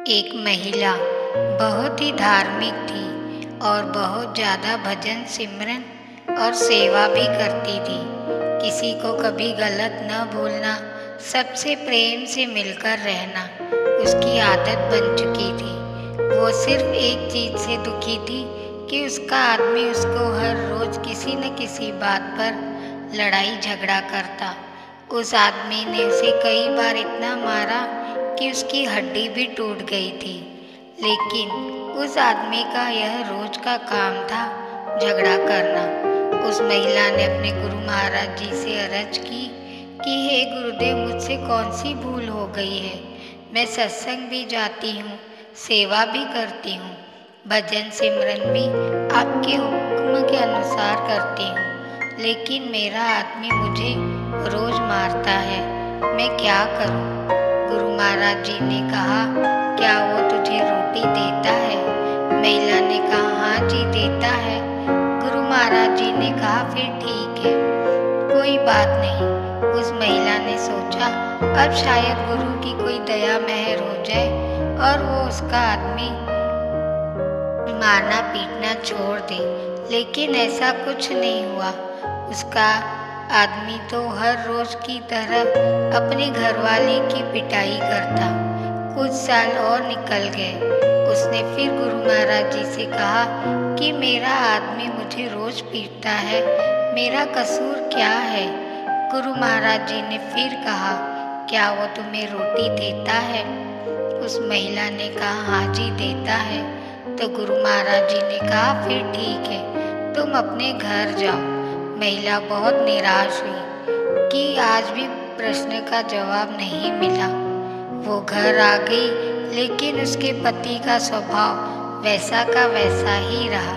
एक महिला बहुत ही धार्मिक थी और बहुत ज़्यादा भजन सिमरन और सेवा भी करती थी। किसी को कभी गलत न बोलना, सबसे प्रेम से मिलकर रहना उसकी आदत बन चुकी थी। वो सिर्फ एक चीज़ से दुखी थी कि उसका आदमी उसको हर रोज़ किसी न किसी बात पर लड़ाई झगड़ा करता। उस आदमी ने उसे कई बार इतना मारा कि उसकी हड्डी भी टूट गई थी। लेकिन उस आदमी का यह रोज का काम था, झगड़ा करना। उस महिला ने अपने गुरु महाराज जी से अर्ज की कि हे गुरुदेव, मुझसे कौन सी भूल हो गई है। मैं सत्संग भी जाती हूँ, सेवा भी करती हूँ, भजन सिमरन भी आपके हुक्म के अनुसार करती हूँ, लेकिन मेरा आदमी मुझे रोज मारता है। मैं क्या करूँ? गुरु महाराज जी ने कहा, क्या वो तुझे रोटी देता है? महिला ने कहा, हाँ जी देता है। गुरु महाराज जी ने कहा, फिर ठीक है, कोई बात नहीं। उस महिला ने सोचा, अब शायद गुरु की कोई दया मेहर हो जाए और वो उसका आदमी मारना पीटना छोड़ दे। लेकिन ऐसा कुछ नहीं हुआ। उसका आदमी तो हर रोज की तरह अपने घरवाले की पिटाई करता। कुछ साल और निकल गए। उसने फिर गुरु महाराज जी से कहा कि मेरा आदमी मुझे रोज पीटता है, मेरा कसूर क्या है? गुरु महाराज जी ने फिर कहा, क्या वो तुम्हें रोटी देता है? उस महिला ने कहा, हाँ जी देता है। तो गुरु महाराज जी ने कहा, फिर ठीक है, तुम अपने घर जाओ। महिला बहुत निराश हुई कि आज भी प्रश्न का जवाब नहीं मिला। वो घर आ गई, लेकिन उसके पति का स्वभाव वैसा का वैसा ही रहा।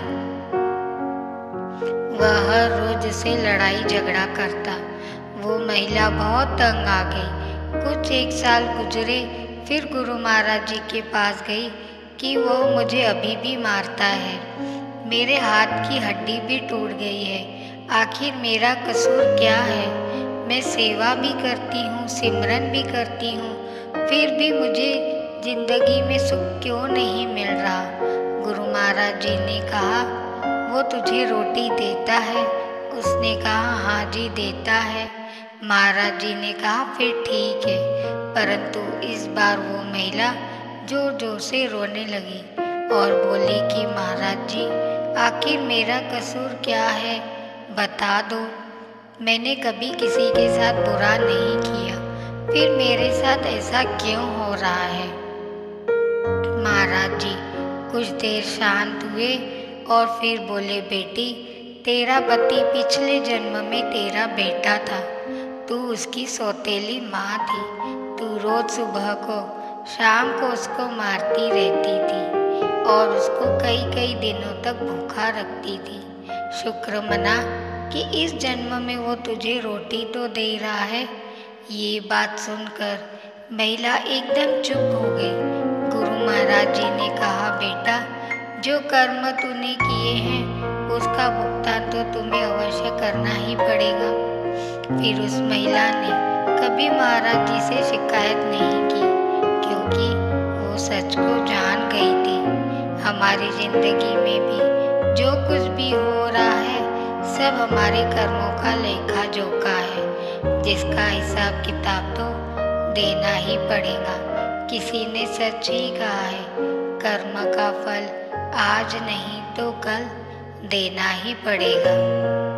वह हर रोज से लड़ाई झगड़ा करता। वो महिला बहुत तंग आ गई। कुछ एक साल गुजरे, फिर गुरु महाराज जी के पास गई कि वो मुझे अभी भी मारता है, मेरे हाथ की हड्डी भी टूट गई है, आखिर मेरा कसूर क्या है? मैं सेवा भी करती हूँ, सिमरन भी करती हूँ, फिर भी मुझे जिंदगी में सुख क्यों नहीं मिल रहा? गुरु महाराज जी ने कहा, वो तुझे रोटी देता है? उसने कहा, हाँ जी देता है। महाराज जी ने कहा, फिर ठीक है। परंतु इस बार वो महिला जोर जोर से रोने लगी और बोली कि महाराज जी, आखिर मेरा कसूर क्या है, बता दो। मैंने कभी किसी के साथ बुरा नहीं किया, फिर मेरे साथ ऐसा क्यों हो रहा है? महाराज जी कुछ देर शांत हुए और फिर बोले, बेटी, तेरा पति पिछले जन्म में तेरा बेटा था। तू उसकी सौतेली माँ थी। तू रोज सुबह को शाम को उसको मारती रहती थी और उसको कई कई दिनों तक भूखा रखती थी। शुक्र मना कि इस जन्म में वो तुझे रोटी तो दे रहा है। ये बात सुनकर महिला एकदम चुप हो गई। गुरु महाराज जी ने कहा, बेटा, जो कर्म तूने किए हैं उसका भुगतान तो तुम्हें अवश्य करना ही पड़ेगा। फिर उस महिला ने कभी महाराज जी से शिकायत नहीं की, क्योंकि वो सच को जान गई थी। हमारी जिंदगी में भी जो कुछ भी हो रहा है, सब हमारे कर्मों का लेखा जोखा है, जिसका हिसाब किताब तो देना ही पड़ेगा। किसी ने सच ही कहा है, कर्म का फल आज नहीं तो कल देना ही पड़ेगा।